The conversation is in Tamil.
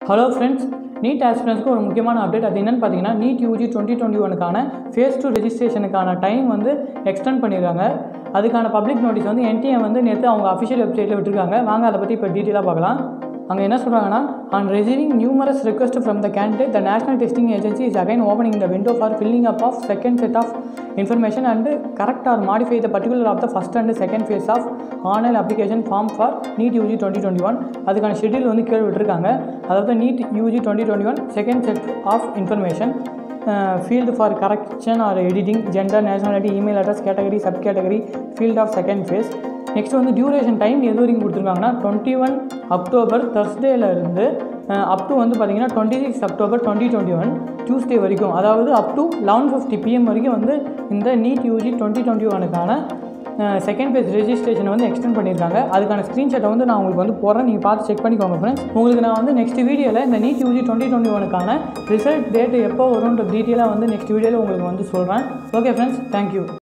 Hello friends, NEET aspirants ஒரு முக்கியமான அப்டேட் அது என்னன்னு பார்த்தீங்கன்னா NEET UG 2021க்கான phase 2 ரெஜிஸ்ட்ரேஷனுக்கான டைம் வந்து எக்ஸ்டெண்ட் பண்ணியிருக்காங்க. அதுக்கான பப்ளிக் நோட்டீஸ் வந்து NTA வந்து நேற்று அவங்க அஃபிஷியல் வெப்சைட்டில் விட்டுருக்காங்க. வாங்க அதை பற்றி இப்போ டீட்டெயிலாக பார்க்கலாம். அங்கே என்ன சொல்கிறாங்கன்னா, on receiving numerous requests from the candidate, the National Testing Agency is again opening the window for filling up of second set of information and correct or modify the particular of the first and second phase of online application form for NEET UG 2021. அதுக்கான ஷெட்யூல் வந்து கீழே விட்டுருக்காங்க. அதாவது NEET UG 2021 second set of information field for correction or editing, gender, nationality, email address, category, subcategory, field of second phase. Next வந்து டியூரேஷன் டைம் எது வரைக்கும் கொடுத்துருக்காங்கன்னா 21 அக்டோபர் தர்ஸ்டேலேருந்து அப் டு வந்து பார்த்தீங்கன்னா 26 அக்டோபர் 2021 டியூஸ்டே வரைக்கும், அதாவது அப் டு 11:50 PM வரைக்கும் வந்து இந்த NEET UG 2021க்கான செகண்ட் பேஜ் ரெஜிஸ்ட்ரேஷனை வந்து எக்ஸ்டெண்ட் பண்ணியிருக்காங்க. அதுக்கான ஸ்க்ரீன்ஷாட்டை வந்து நான் உங்களுக்கு வந்து போடுறேன், நீங்கள் பார்த்து செக் பண்ணிக்கோங்க ஃப்ரெண்ட்ஸ். உங்களுக்கு நான் வந்து நெக்ஸ்ட் வீடியோவில் இந்த NEET UG 2021க்கான ரிசல்ட் டேட்டு எப்போ வரும்ன்ற டீட்டெயிலாக வந்து நெக்ஸ்ட் வீடியோவில் உங்களுக்கு வந்து சொல்கிறேன். Okay friends, thank you.